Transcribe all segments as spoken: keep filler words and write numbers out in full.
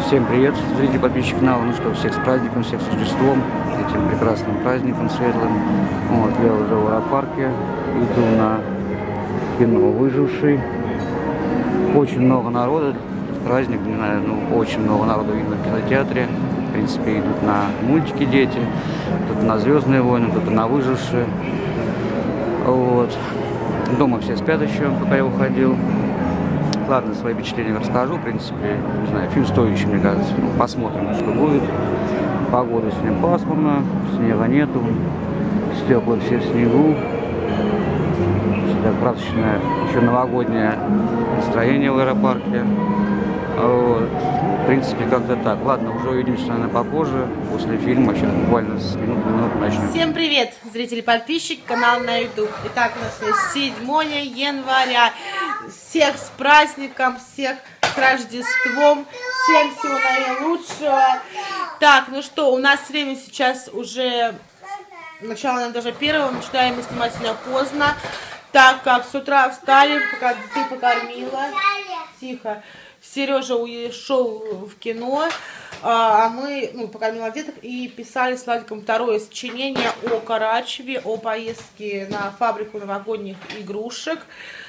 Всем привет, зрители, подписчики канала. Ну что, всех с праздником, всех с Рождеством, этим прекрасным праздником светлым. Вот, я уже в аэропарке, иду на кино «Выживший». Очень много народа, праздник, не знаю, ну, очень много народу видно в кинотеатре. В принципе, идут на мультики дети, кто-то на «Звездные войны», кто-то на «Выжившие». Вот. Дома все спят еще, пока я уходил. Ладно, свои впечатления расскажу, в принципе, не знаю, фильм стоящий, мне кажется. Ну, посмотрим, что будет. Погода сегодня пасмурно, снега нету, стекла все в снегу. Всегда красочное, еще новогоднее настроение в аэропарке. Вот. В принципе, как-то так. Ладно, уже увидимся, наверное, попозже, после фильма, сейчас буквально с минут на минуту начнем. Всем привет, зрители, подписчики, канал на YouTube. Итак, у нас седьмое января. Всех с праздником, всех с Рождеством, всем всего наилучшего. Так, ну что, у нас время сейчас уже начало, наверное, даже первого. Начинаем мы снимать сегодня поздно, так как с утра встали, пока ты покормила. Тихо. Сережа ушел в кино, а мы, ну, покормила деток и писали с Владиком второе сочинение о Карачеве, о поездке на фабрику новогодних игрушек.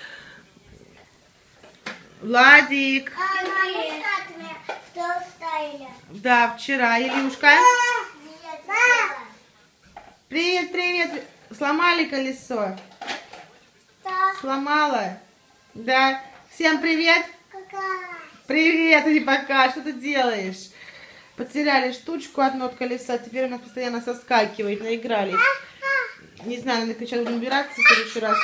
Владик. Да, вчера. Илюшка. Привет, привет. Сломали колесо? Сломала? Да. Всем привет. Привет, и пока. Что ты делаешь? Потеряли штучку одну от колеса. Теперь у нас постоянно соскакивает. Наигрались. Не знаю, надо сейчас будем убираться в следующий раз.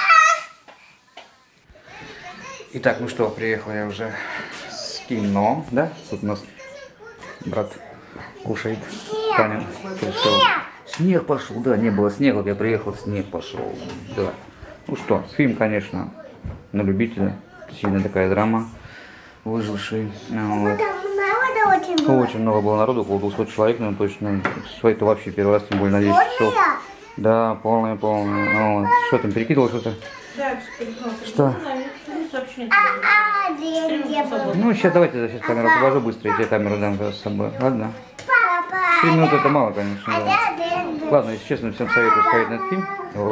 Итак, ну что, приехал я уже с кино, да? Тут у нас брат кушает. Таня пришел. Снег пошел, да, не было снега, вот я приехал, снег пошел, да. Ну что, фильм, конечно, на любителя, сильная такая драма, «Выживший». Вот. Очень много было народу, около двухсот человек, наверное, точно. Свои-то вообще первый раз, тем более на десять часов. Да, полная, полная. Вот. Что там, перекидывал что-то? Да, что? Ну, сейчас давайте я сейчас камеру освобожу быстро, и тебе камеру дам с собой. Ладно? Три минуты это мало, конечно. Да. Ладно, если честно, всем советую сходить на этот фильм.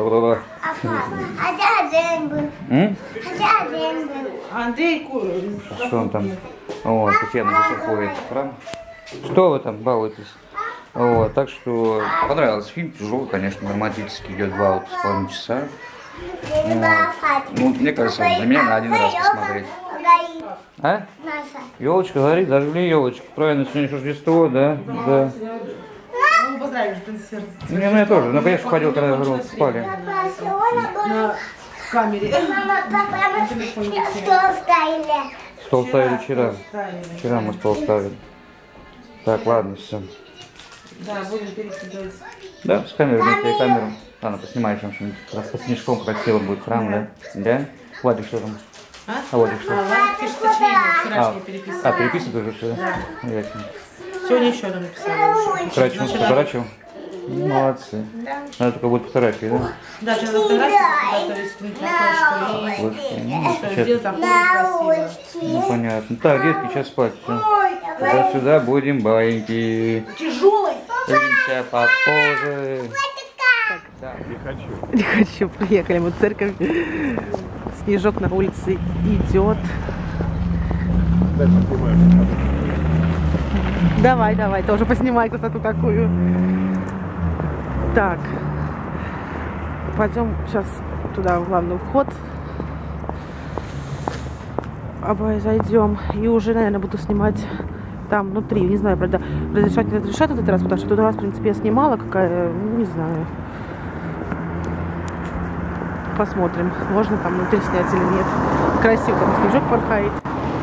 Андрей, что он там? Вот, Татьяна сейчас уходит в храм. Что вы там балуетесь? Вот, так что понравился фильм, тяжелый, конечно, драматический, идет два вот с половиной часа. Вот. Ну, мне кажется, для меня на один раз посмотреть. А? Елочка горит, зажгли елочку. Правильно, сегодня Рождество, да? Да. Не, ну я тоже. Ну, конечно, ходил, когда говорил, спали. На камере. Стол ставили вчера. Вчера мы стол ставили. Так, ладно, все. Да, будем перекидывать. Да, с камерой, вместе камеру. Ладно, поснимаешь там что-нибудь. Раз по снежком красиво будет храм, да? Да? Владик, что там? А? А Владик что? А, Владик пишет сочинение, вчерашнее переписывал. А, переписывает уже все, да? Да. Ясно. Сегодня еще одно написали. Вчера фотографию? Молодцы. Да. Надо только будет фотографии, да? Да, сейчас фотографию, которые скинуть на флешку. И что сделать там красиво. Ну, понятно. Так, детки, сейчас спать. Туда-сюда будем баиньки. Тяжелый. Увидимся попозже. Да. Не хочу. Не хочу. Приехали мы в церковь. Снежок на улице идет. Давай, давай, тоже поснимай красоту какую. Так. Пойдем сейчас туда, в главный вход. Зайдем. И уже, наверное, буду снимать там внутри. Не знаю, правда, разрешать не разрешать в этот раз, потому что в тот раз, в принципе, я снимала какая, не знаю. Посмотрим, можно там внутри снять или нет. Красиво, там снежок порхает.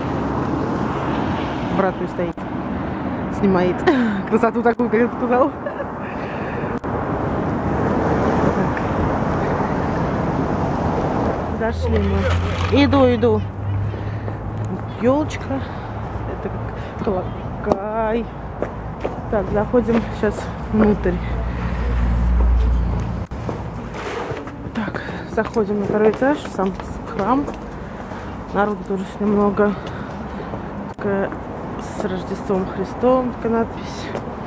Брат мой стоит, снимает красоту такую, как я сказал. Дошли мы. Иду, иду. Елочка. Это колокай. Так, заходим сейчас внутрь. Так, заходим на второй этаж, в сам храм. Народу тоже немного. Такая с Рождеством Христовым, такая надпись.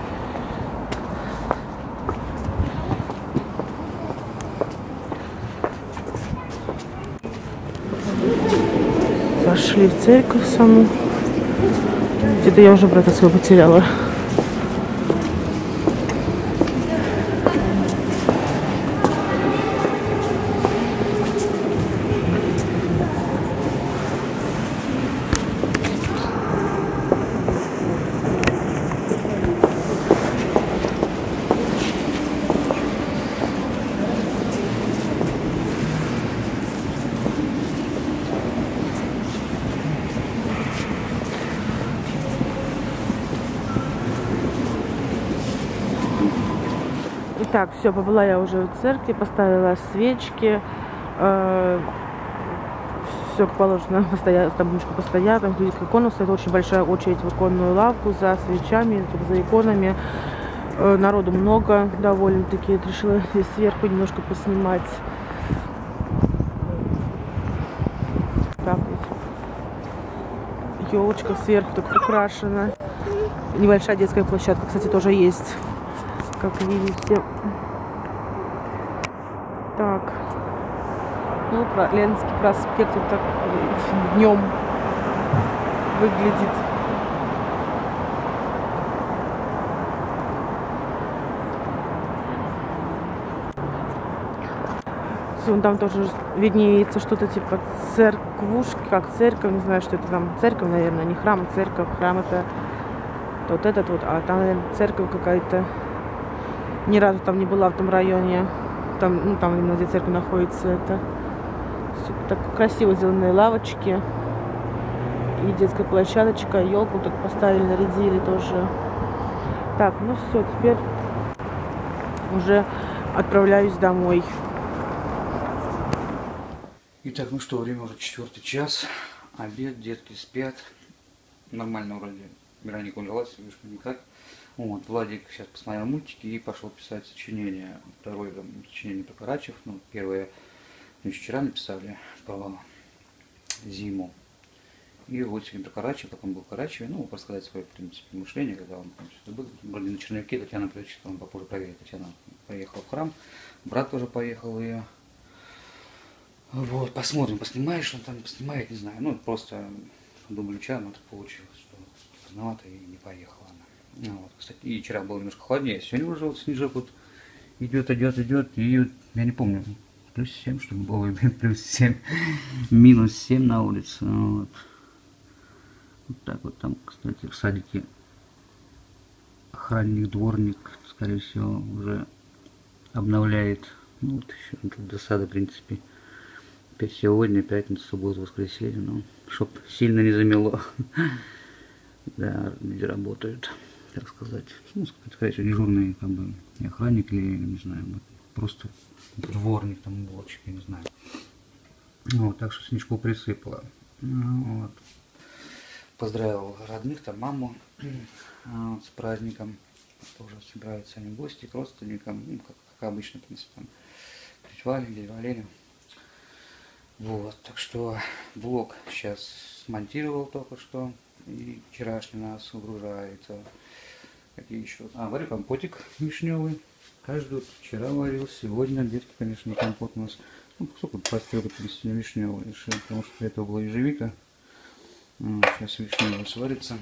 Пошли в церковь саму. Где-то я уже брата своего потеряла. Так, все, побыла я уже в церкви, поставила свечки, э, все как положено, постояла, там немножко постояла, там люди к икону стоит, очень большая очередь в иконную лавку за свечами, за иконами, э, народу много довольно-таки, решила здесь сверху немножко поснимать. Так вот, елочка сверху так украшена, небольшая детская площадка, кстати, тоже есть. Как видите. Так. Ну, Ленинский проспект вот так днем выглядит. Вон там тоже виднеется что-то типа церквушки, как церковь, не знаю, что это там. Церковь, наверное, не храм, а церковь. Храм это вот этот вот, а там, наверное, церковь какая-то. Ни разу там не была в том районе. Там, ну, там именно где церковь находится. Это все так красиво сделанные лавочки. И детская площадочка. Елку так поставили, нарядили тоже. Так, ну все, теперь уже отправляюсь домой. Итак, ну что, время уже четвертый час. Обед, детки спят. Нормально вроде. Вероника удалась, видишь, никак. Вот, Владик сейчас посмотрел мультики и пошел писать сочинение. Второе там, сочинение про Карачев. Ну, первое мы вчера написали про зиму. И вот сегодня про Карачев, как он был в Карачеве. Ну, рассказать свое, в принципе, мышление, когда он там, был. Вроде на черновике Татьяна прячет, он попозже проверит. Татьяна поехала в храм, брат тоже поехал ее. Вот, посмотрим, поснимаешь, что он там поснимает, не знаю. Ну, просто дубль чая, но так получилось, что поздновато и не поехала она. Ну, вот, кстати, и вчера было немножко холоднее, сегодня уже вот снежок вот идет, идет, идет, и вот, я не помню, плюс семь, что ли, было, плюс семь, минус семь на улице, вот. Вот так вот там, кстати, в садике охранник, дворник, скорее всего, уже обновляет, ну, вот еще тут досада, в принципе, опять сегодня, пятница, суббота, воскресенье, ну, чтоб сильно не замело, да, люди работают. Так сказать, ну, скорее всего, дежурный, как бы, охранник или, не знаю, просто дворник, там, уборщик, я не знаю. Вот, так что снежку присыпало. Вот. Поздравил родных, там, маму вот, с праздником. Тоже собираются они в гости к родственникам, ну, как, как обычно, в принципе, там, тетя Валя, дядя Валерий. Вот, так что влог сейчас смонтировал только что. И вчерашний нас угружается. Какие еще? А, варю компотик вишневый. Каждый вчера варил, сегодня детки, конечно, не компот у нас. Ну, сколько поставил, в принципе, вишневый решил, потому что это была ежевика. Вот, сейчас вишневый сварится.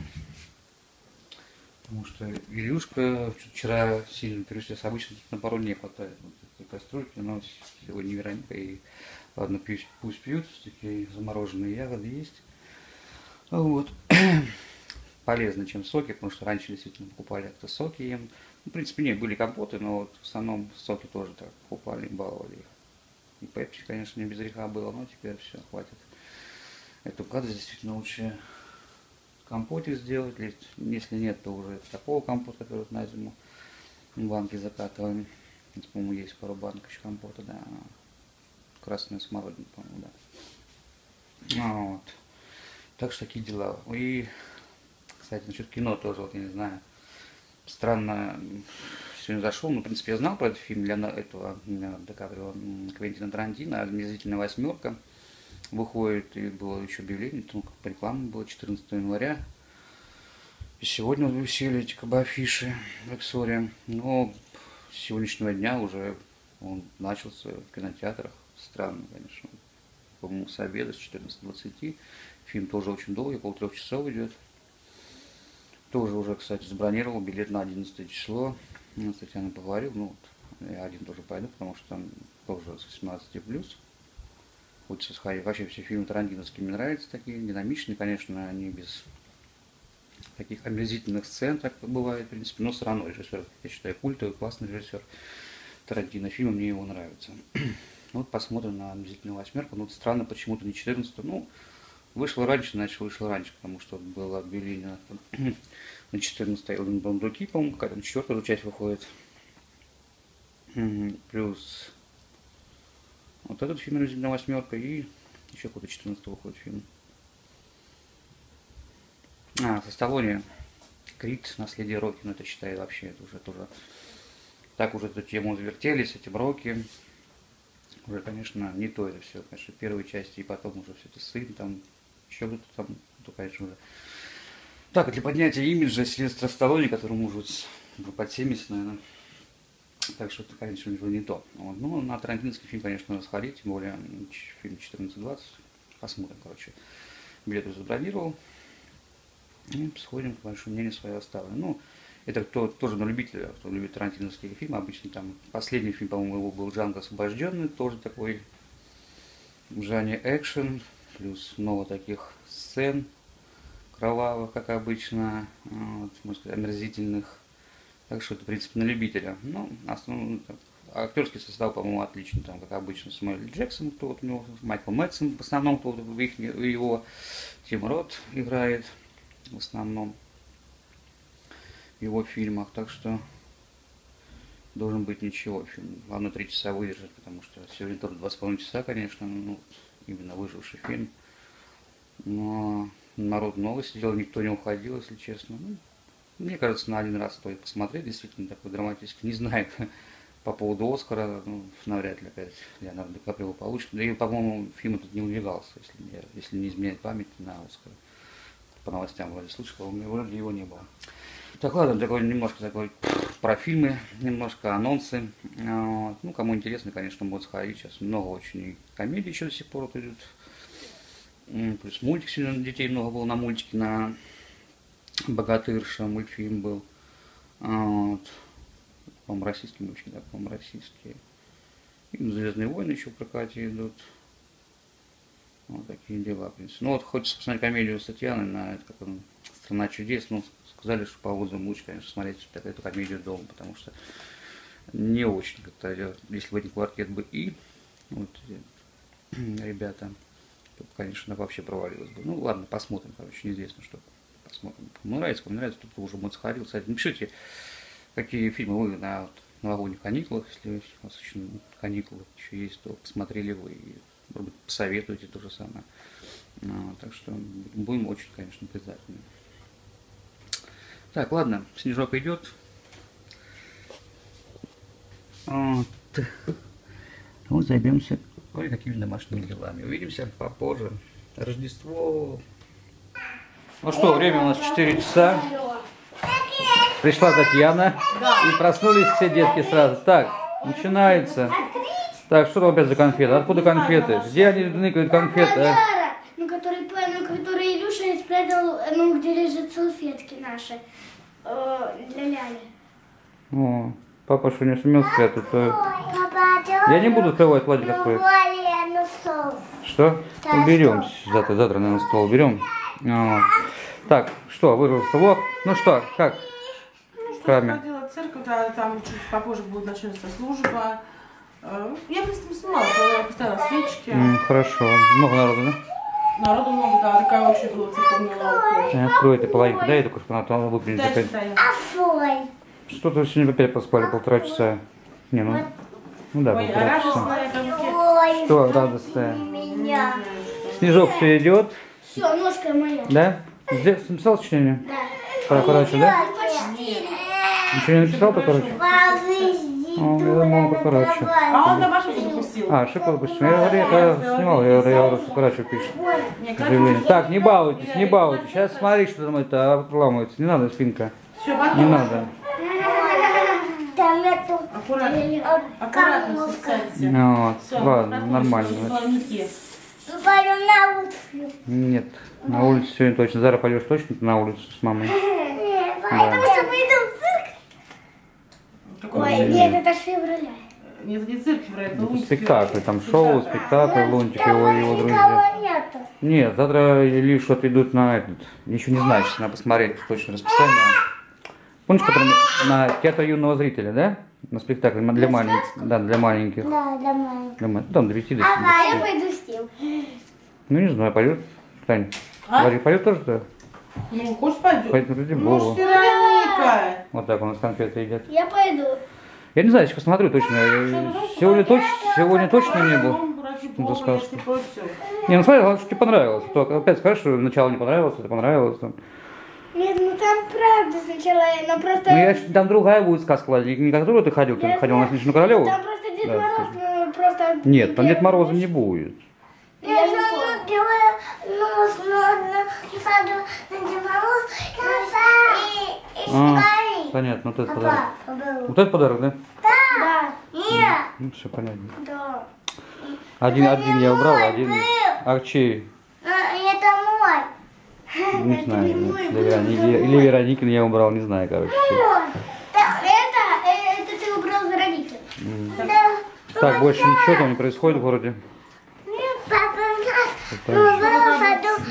Потому что Илюшка вчера сильно переусилась. Обычно на пару дней хватает вот этой кастрюльки, но сегодня Вероника и ладно, пусть, пусть пьют, такие замороженные ягоды есть. Вот. Полезно, чем соки, потому что раньше действительно покупали как-то соки ем. Ну, в принципе, нет, были компоты, но вот в основном соки тоже так покупали и баловали их. И пепси, конечно, не без греха было, но теперь все, хватит. Эту гадость действительно лучше компотик сделать. Если нет, то уже такого компота, который на зиму в банке закатываем. По-моему, есть пару банок еще компота, да. Красная смородина, по-моему, да. Вот. Так что такие дела. И, кстати, насчет кино тоже, вот я не знаю, странно, сегодня зашел, ну, в принципе, я знал про этот фильм для этого Ди Каприо, Квентина Тарантино, «Омерзительная восьмерка», выходит, и было еще объявление, ну, как по рекламе было четырнадцатого января, И сегодня висели эти как бы афиши в Эксоре. Но с сегодняшнего дня уже он начался в кинотеатрах. Странно, конечно. По-моему, с обеда, с четырнадцати двадцати. Фильм тоже очень долгий, около трех часов идет. Тоже уже, кстати, забронировал билет на одиннадцатое число. Ну, Татьяна поговорил, ну вот, я один тоже пойду, потому что там тоже с восемнадцати плюс. Хочется сходить. Вообще все фильмы тарантиновские мне нравятся, такие динамичные, конечно, они без таких омерзительных сцен, так бывает, в принципе, но все равно режиссер, я считаю, культовый, классный режиссер Тарантино, фильмы мне его нравятся. Вот посмотрим на омерзительную восьмерку. Ну, вот странно, почему-то не четырнадцатое. Ну, вышло раньше, значит, вышло раньше, потому что было объявление на четырнадцатое Бандуки, по-моему, какая-то четвертая часть выходит. Плюс вот этот фильм «Омерзительная восьмерка» и еще какой-то четырнадцатый выходит фильм. А, со Сталлоне Крид, «Наследие Рокки», ну это считаю вообще, это уже тоже, так уже эту тему завертелись, эти Рокки. Уже, конечно, не то это все, конечно, первые части, и потом уже все это сын, там, еще кто-то там, то, конечно, уже. Так, для поднятия имиджа Сильвестра Сталлоне, которому уже, уже под семьдесят, наверное, так что это, конечно, уже не то. Вот. Ну, на тарантиновский фильм, конечно, надо сходить, тем более фильм четырнадцать двадцать, посмотрим, короче. Билет уже забронировал, и сходим, ваше мнение свое оставлю. Ну, это кто тоже на любителя, кто любит тарантиновские фильмы. Обычно там последний фильм, по-моему, его был «Джанго освобожденный», тоже такой в жанре экшен, плюс много таких сцен кровавых, как обычно, вот, можно сказать, омерзительных. Так что это, в принципе, на любителя. Ну, основной актерский состав, по-моему, отличный, там, как обычно, Сэмюэл Джексон, кто вот у него, Майкл Мэтсон, в основном, кто вот в их, его, Тим Рот играет, в основном в его фильмах, так что должен быть ничего фильм. Главное, три часа выдержать, потому что сегодня тоже два с половиной часа, конечно, ну, именно выживший фильм. Но народ много сидел, никто не уходил, если честно. Ну, мне кажется, на один раз стоит посмотреть, действительно такой драматический. Не знаю, по поводу Оскара, ну, навряд ли опять Леонардо Ди Каприо получит. Да и, по-моему, фильм этот не выдвигался, если, если не изменяет память, на Оскар. По новостям вроде слышал, вроде его не было. Так, ладно, такой немножко такой про фильмы, немножко анонсы. Вот. Ну, кому интересно, конечно, будет сходить. Сейчас много очень комедий еще до сих пор вот идет. Плюс мультик сегодня, детей много было на мультике, на Богатырша мультфильм был. Вот. По-моему, российские мультики, да, по-моему, российские. И «Звездные войны» еще в прокате идут. Вот такие дела, в принципе. Ну вот хочется посмотреть комедию с Татьяной на это, как он, «Страна чудес». Ну, сказали, что по отзывам лучше, конечно, смотреть эту комедию дома, потому что не очень как-то, если бы не «Квартет бы» и вот ребята, то, конечно, вообще провалилось бы. Ну ладно, посмотрим, короче, неизвестно что. Посмотрим. Кому нравится, кому нравится, кто уже будет сходил. Кстати, напишите, какие фильмы вы на вот, новогодних каникулах, если у вас еще каникулы еще есть, то посмотрели вы и, может быть, посоветуете то же самое. Ну, так что будем очень, конечно, признательны. Так, ладно, снежок идет. Вот. Вот займемся кое-какими домашними делами. Увидимся попозже. Рождество. Ну что, время у нас четыре часа. Пришла Татьяна. Да. И проснулись все детки сразу. Так, начинается. Так, что опять за конфеты? Откуда конфеты? Где они ныкают конфеты? А? Ну, который, ну, который Илюша спрятал, ну, где лежат салфетки наши э, для Ляли. О, папа что не сумел спрятать, то... Я не буду открывать, Владик откроет. Что? Уберем. Завтра, завтра, наверное, стол уберем. Вот. Так, что, выжился влог? Ну что, как? Ну что, сходила в церковь, да, там чуть попозже будет начаться служба. Я просто не снимала, я поставила свечки. Mm, хорошо. Много народу, да? Народу много, да, такая очень была церковная лавка. Открой ты половинку, дай эту кошку, она там выпрямить. Что-то сегодня опять поспали полтора часа. Не, ну, ну да, полтора часа. Что радостное? Снежок все идет. Все, ножка моя. Да? Здесь написал сочинение? Да. Про короче, да? Почти. Ничего не написал, по короче? О, я думал, по короче. А он домашний запустил. запустил. А, ошибку допустил. Я говорю, я снимал, я говорю, я говорю, Сукарачев пишет. Не, Заявление. Так, не балуйтесь, не балуйтесь. Сейчас смотри, что там это отламывается. Не надо, спинка. Все, потом. Не надо. Там эту... Аккуратно. Аккуратно сосайте. Ну, вот, Все, ладно, нормально. Пойду на улицу. Нет, на улицу сегодня точно. Зара пойдешь точно на улицу с мамой? Потому что пойду в цирк. Ой, нет, это ж февраля. Нет, не цирк, это Это лунтик. спектакль, там шоу, спектакль, Лунтик и его, его Никого друзья. нету. Нет, завтра Илюшу отведут на этот. Еще не знаю, сейчас надо посмотреть точное расписание. Помнишь, который на театр юного зрителя, да? На спектакль для маленьких. Да, для маленьких. Да, для маленьких. Для ма- Там до пяти до Ага, я семи. пойду с ним. Ну не знаю, пойдет. Тань, А? Владик пойдет тоже-то? Ну, хочешь пойдет? Пойдет, ради Ну, бога. уж Вероника. Вот так у нас конфеты едят. Я пойду. Я не знаю, сейчас посмотрю точно. Сегодня, точ... Сегодня точно не был. Ну, сказку. Не, ну смотри, главное, что тебе понравилось. А то опять скажешь, что начало не понравилось, это понравилось. Там. Нет, ну там правда сначала, но просто... Ну я ж- там другая будет сказка, Владик, не которую ты ходил, ты Я ходил на знаю. Снежную Королеву. Там просто Дед Да, Мороз, ну просто... Нет, там Дед Мороза не будет. Я не помню. Нос, на саду, на Дед Мороз, и А, понятно, вот этот подарок. Вот этот подарок, да? Да. Нет. Ну все понятно. Да. Один, один я убрал, один. А чей? Это мой. Не знаю. Или, Верони- или, или Вероникин я убрал, не знаю, короче. Так, это, э, это ты убрал за родителей. Да. Так, больше ничего там не происходит в городе. Папа, у нас ну, в саду,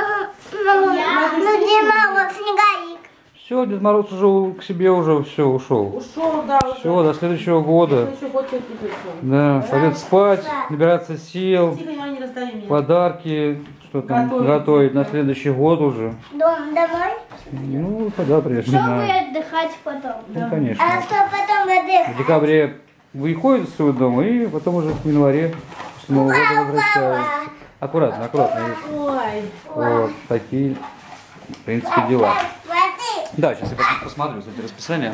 ну, ну, ну, где мало снеговик. Все, Дед Мороз уже к себе уже все ушел. Ушел, да. Все, до следующего года. Еще год терпеть ушел. Да, пойдет спать, набираться сил, Тихо, Иван, не раздави меня. подарки, что там Готовить. готовить на следующий год уже. Дом домой, Ну, тогда прежде, чтобы да. отдыхать потом. Ну, конечно. А что потом В отдыхать? декабре выходит из своего дома и потом уже в январе после Нового года возвращается. Аккуратно, аккуратно. видишь. Ой. Вот такие, в принципе, дела. Смотри. Да, сейчас я пос- посмотрю, кстати, расписание.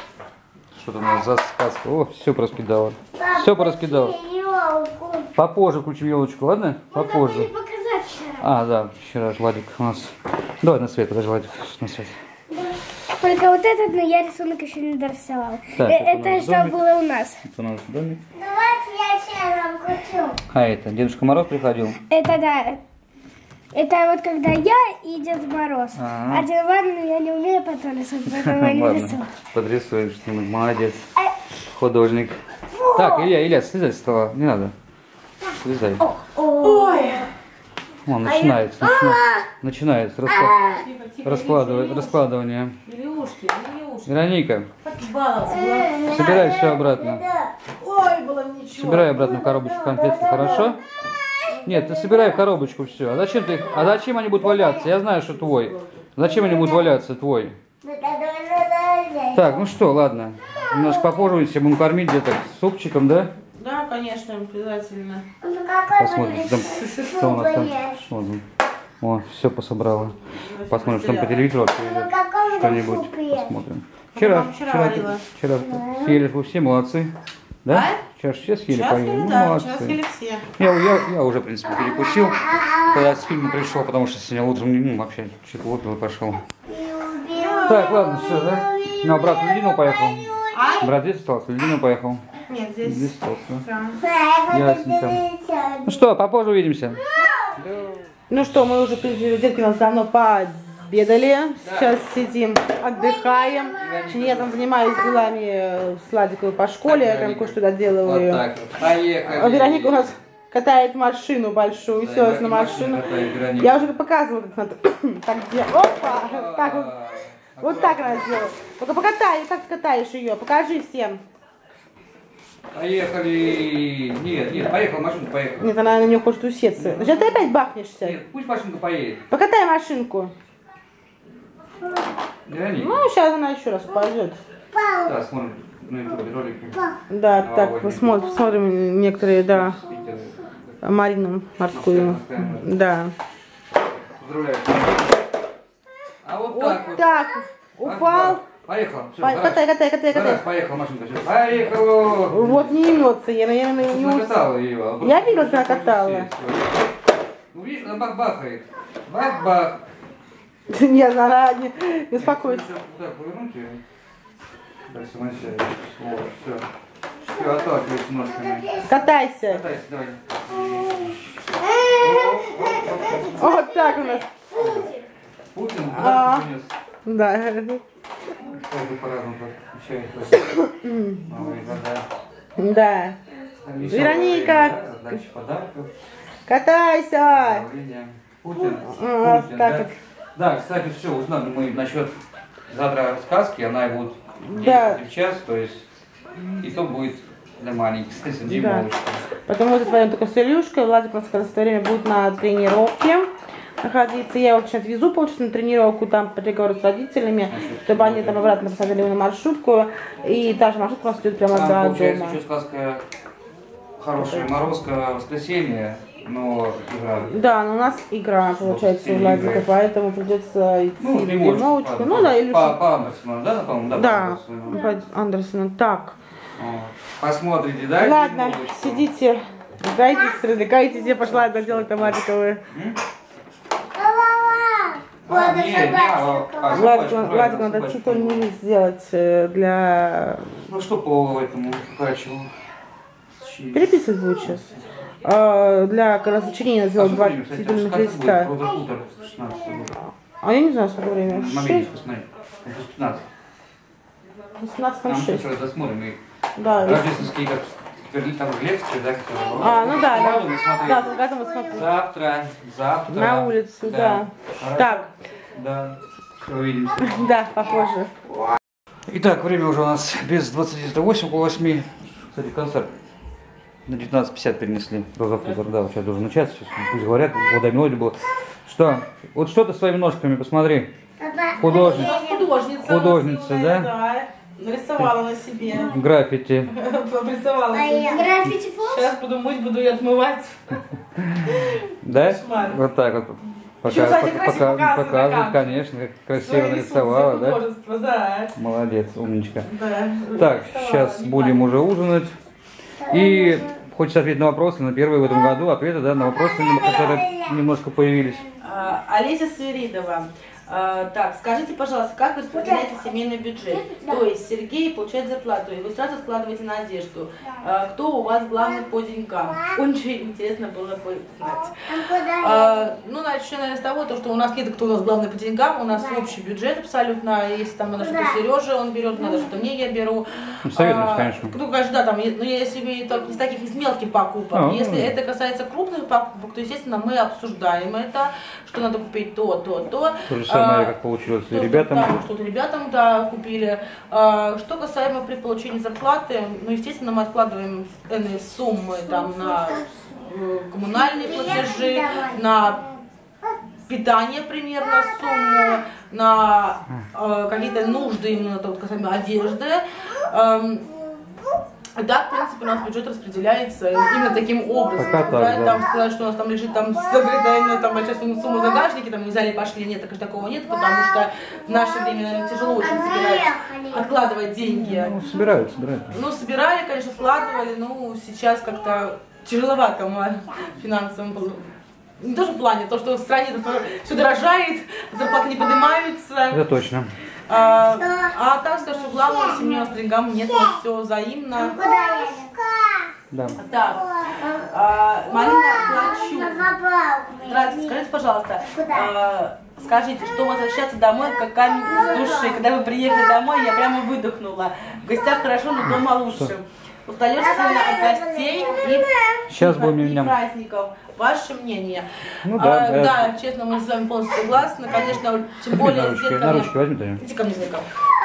Что там у нас за сказка. О, все пораскидала. Все пораскидала. Елку. Попозже включим елочку, ладно? Попозже. Забыли показать вчера. А, да, вчера ж Владик у нас. Давай на свет, подожди, Владик, на свет. Только вот этот, но я рисунок еще не дорисовала. Так, Э, это у это нас что домик. было у нас? Это у нас домик. Давайте я сейчас вам кручу. А это, Дедушка Мороз приходил. Это да. Это вот когда я и Дед Мороз. Ага. А Дед Мороз я не умею потом рисовать, поэтому я не рисую. Ладно, подрисуешь что-нибудь, молодец. Художник. Так, Илья, Илья, слезай с стола, не надо. Слезай. Ой. Вон, начинается, начина- начинается раскла- Тихо, тихо. раскладывать, раскладывание. Милюшки, милюшки. Вероника, Баловаться была. собирай все обратно. Ой, было ничего. Собирай обратно в коробочку конфетки, хорошо? Нет, ты собирай в коробочку все. А зачем ты их? А зачем они будут валяться? Я знаю, что твой. Зачем они будут валяться, твой? Так, ну что, ладно. Немножко попозже будем кормить где-то супчиком, да? Да, конечно, обязательно. Посмотрим, что, там, что у нас там. Что там. О, все пособрала. Посмотрим, что там по телевизору идет. Что-нибудь посмотрим. Вчера, Мама вчера вчера, варила. вчера съели вы все, молодцы. Да? А? Вчера все съели, Сейчас поели. ели, Ну, да, молодцы. сейчас ели все. Я, я, я уже, в принципе, перекусил, когда с фильма пришел, потому что сегодня утром, ну, вообще, что-то вот и пошел. Так, ладно, все, да? Ну, а брат в Ледину поехал. А? Брат здесь остался, в Ледину поехал. Нет, здесь. Здесь остался. Да. Ясненько. Ну что, попозже увидимся. Ну что, мы уже, детки у нас давно пообедали. Сейчас сидим, отдыхаем. Я там занимаюсь делами с Владиковой по школе. Я там кое-что доделываю. Вот так вот. Поехали. А Вероника у нас катает машину большую, Да, села на Вероника машину. катает, Вероника. Я уже показывала, как надо. Так где? Опа! Так вот. Вот так она сделала. Только покатай, как ты катаешь ее? Покажи всем. Поехали. Нет, нет, поехала, машинка поехала. Нет, она на нее хочет усеться. Сейчас ты опять бахнешься. Нет, пусть машинка поедет. Покатай машинку. Вероника. Ну, сейчас она еще раз упадет. Да, смотрим на ютубе ролики. Да, А, так, вот посмотрим, посмотрим некоторые, да, Питер. Марину морскую. Да. Поздравляю. А вот Вот так вот. так упал Поехал. Все, Катай, катай, катай, катай. Поехал, машинка. Все. Поехала. Вот не имется, я, наверное, не Она катала ее. Я видела, как она катала. Ну, видишь, она бах-бахает. Бах-бах. Не, она не, не успокойся. Так, повернуть ее. Так, самосядь. Вот, все. Все, отталкивайся ножками. Катайся. Катайся, давай. Вот так у нас. Путин, А. принес. Да. Каждый по-разному подключает. Новая вода. Да. Вероника. Раздача подарков. Катайся. Управление. Путин. А, Путин, так да? вот. Да, кстати, все, узнали мы насчет завтра сказки, она будет Да. в час, то есть и то будет для маленьких, кстати, Да. Димовочка. Потому что вдвоем только с Илюшкой. Владик у нас в это время будет на тренировке находиться. Я его сейчас отвезу, получится, на тренировку, там по договору с родителями, чтобы они там обратно посадили его на маршрутку. И та же маршрутка у нас идет прямо Там, до получается, дома. еще сказка хорошая, Морозко, воскресенье, но игра. Да, но у нас игра получается у Владика, играет. поэтому придется идти Ну, в Димочку, дымовочку. по, Ну да, или по, по Андерсону, да, по-моему, да? Да, по Андерсону. по Андерсону. Так, Вот. Посмотрите, да? ладно, Димовочку? сидите, играйтесь, развлекайтесь. Я пошла это делать томатиковые. М? Вот А, не, не, а, а, Владику, собачку, Владику правильно, надо собачку. цитольный лист сделать э, для... Ну что по этому качеству? Переписывать будет сейчас. А, для сочинения сделать два цитольных листа. А я не знаю, сколько времени. Мобильник посмотри. пятнадцать. восемнадцать Там ноль шесть. сейчас досмотрим. И Да. рождественские, как там лекции, да? А, ну да, да. Ладно, смотри. Да, тут готово смотреть. Завтра, завтра. На улицу, да. Хорошо. Так, Да. Все, увидимся. да, попозже. Итак, время уже у нас без двадцати восьми, около восьми. Кстати, концерт на девятнадцать пятьдесят перенесли. Роза Футер, да, сейчас должен начаться. Сейчас пусть говорят, водомелодия была. Что? Вот что ты своими ножками, посмотри. Художник. Художница. Художница, да? Да. Нарисовала на себе. Граффити. Обрисовала себе. Граффити фото? Сейчас буду мыть, буду ее отмывать. Да? Кошмар. Вот так вот. Ещё, Пока, кстати, пока, красиво пока, показано на показывает, камне. конечно, как красиво Свои нарисовала, рисунки, да? художество, да. Молодец, умничка. Да. Так, Нарисовала, сейчас не будем память. уже ужинать. И хочется ответить на вопросы, на первые в этом году ответы, да, на вопросы, которые немножко появились. А, Олеся Свиридова. А, так, скажите, пожалуйста, как вы распределяете семейный бюджет? То есть Сергей получает зарплату, и вы сразу складываете на одежду. А, кто у вас главный по деньгам? Очень интересно было бы знать. А, ну, начну, наверное, с того, то, что у нас нет, кто у нас главный по деньгам, у нас общий бюджет абсолютно. Если там надо что-то Сереже, он берет, надо что-то мне, я беру. Советуюсь, А, конечно. Ну, конечно, да, там, ну, если мы так- из таких, из мелких покупок. А, Если ну. это касается крупных покупок, то, естественно, мы обсуждаем это, что надо купить то, то, то. То же самое, А, как получилось и что-то ребятам. там, что-то ребятам, да, купили. А, что касаемо при получении зарплаты, ну, естественно, мы откладываем энные суммы там на э, коммунальные платежи, на питание примерно сумму, на э, какие-то нужды именно вот, касаемо одежды. Эм, Да, в принципе, у нас бюджет распределяется именно таким образом. Пока так, Да, да. Там сказать, что у нас там лежит там закрытая там большая сумма в загашнике, там не взяли, пошли, нет, так, такого нет, потому что в наше время, наверное, тяжело очень собирать, откладывать деньги. Ну, собирают, собирают. Ну, собирали, конечно, складывали, ну, сейчас как-то тяжеловато в финансовом плане. Не тоже в плане, то, что в стране все дорожает, зарплаты не поднимаются. Это точно. А, а так скажу, что главное в семье у нас по деньгам нет, у нас все взаимно. Да. Так, а, Марина Плачу. Здравствуйте, скажите, пожалуйста, а, скажите, что возвращаться домой как камень из души. Когда вы приехали домой, я прямо выдохнула. В гостях хорошо, но дома лучше. Устаешь сильно от гостей и, Сейчас и, будем и меня. праздников. Ваше мнение? Ну да, А, да. да, честно, мы с вами полностью согласны. Конечно, тем более на с ручки, детками. на ручки возьми, Таня. Иди ко мне, Зайка.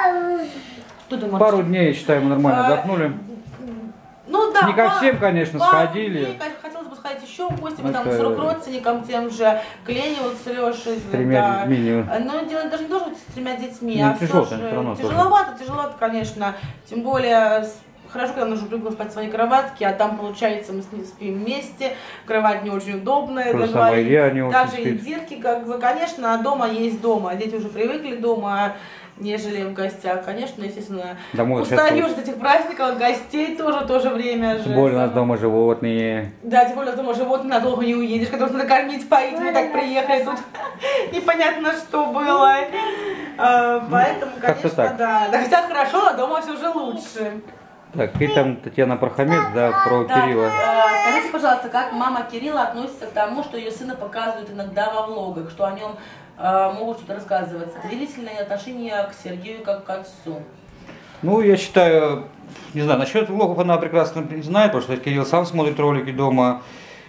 Что ты можешь? Пару дней, я считаю, мы нормально А, отдохнули. Ну да. Не ко па- всем, конечно, пару сходили. дней, конечно, хотелось бы сходить еще в гости, мы там Это- с рук родственникам тем же, к Лене вот с Лешей. С тремя детьми. Но дело даже не должно быть с тремя детьми, Ну, а тяжело, всё же конечно, всё равно тяжеловато, тяжеловато, конечно. Тем более с- хорошо, когда нужно привыкнуть спать в своей кроватке, а там, получается, мы с ним спим вместе, кровать не очень удобная. То же для самое двоих. Илья не очень Даже и спит. детки, как бы, конечно, дома есть дома, дети уже привыкли дома. нежели в гостях. Конечно, естественно, Домой устаешь от этих праздников, гостей тоже, тоже время же. Тем более у нас дома животные. Да, тем более дома животных надолго не уедешь, которых надо кормить, поить. Мы так приехали, тут непонятно, что было. А, поэтому, конечно, так. да. Да, хотя хорошо, а дома все же лучше. Так, и там Татьяна Пархомец, да, про Да, Кирилла. э, скажите, пожалуйста, как мама Кирилла относится к тому, что ее сына показывают иногда во влогах, что о нем э, могут что-то рассказываться? Доверительное отношение к Сергею как к отцу? Ну, я считаю, не знаю, насчет влогов она прекрасно знает, потому что Кирилл сам смотрит ролики дома.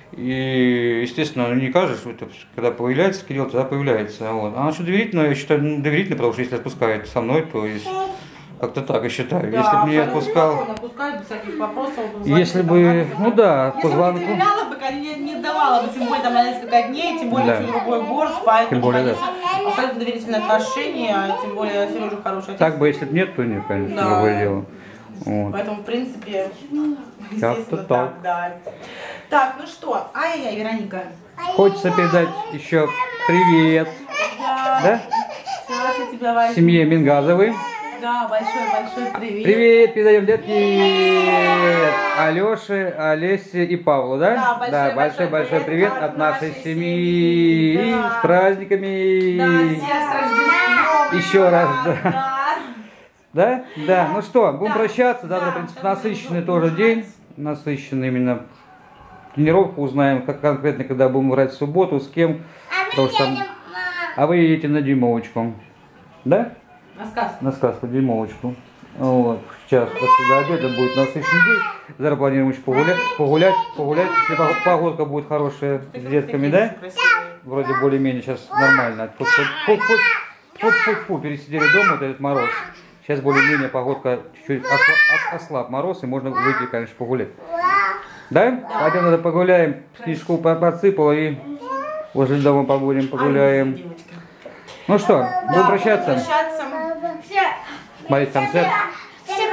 И, естественно, не кажешь, что это, когда появляется Кирилл, тогда появляется. Вот. А насчет доверительного, я считаю, ну, доверительно, потому что если отпускает со мной, то есть как-то так я считаю. Да, если бы меня отпускал. Отпускают без всяких вопросов. Если бы, ну да, по Если бы звонку. не доверяла бы, не, не давала бы, тем более там на несколько дней, тем более Да. в другой город, поэтому, Тем более, да. конечно, абсолютно доверительные отношения, а тем более Сережа хороший отец. Так бы, если бы нет, то нет, конечно, Да. другое дело. Вот. Поэтому, в принципе, Как-то естественно, так. так, да. Так, ну что, ай-яй-яй, Вероника. Хочется передать еще привет, Да. да, Сейчас я тебя возьму. семье Мингазовой. Да, большой-большой привет. Привет, передаем привет Алёше, Олесе и Павлу, да? Да, большой, большой большой привет привет от нашей нашей семьи. семьи, да. С праздниками. Да, всех с Рождеством. Еще раз, да. Да. Да? Да. Ну что, будем Да. прощаться. Завтра, Да. в принципе, насыщенный тоже день. Насыщенный именно. Тренировку узнаем, как конкретно, когда будем играть в субботу, с кем. Потому что там... А вы едете на дюймовочку. Да? На сказку. На сказку дюймовочку. Вот. Сейчас после до обеда будет насыщенный день. Завтра планируем еще погулять, погулять, погулять. Если погодка будет хорошая с детками, да? Вроде более-менее сейчас нормально. Фу-фу-фу, пересидели дома, вот этот мороз. Сейчас более-менее погодка чуть-чуть осла- ослаб мороз, и можно выйти, конечно, погулять. Да? Пойдем, надо погуляем. Снежку подсыпало и возле дома побудем, погуляем. Ну что, будем прощаться. Прощаться. Смотреть концерт. Всем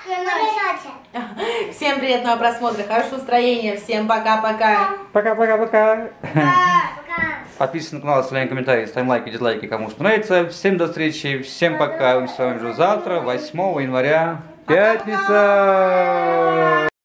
пока. Всем приятного просмотра, хорошего настроения. Всем пока-пока. Пока-пока-пока. Пока. Подписывайтесь на канал, оставляем комментарии, ставим лайки, дизлайки, кому что нравится. Всем до встречи, всем пока. Мы с вами уже завтра, восьмого января, пятница.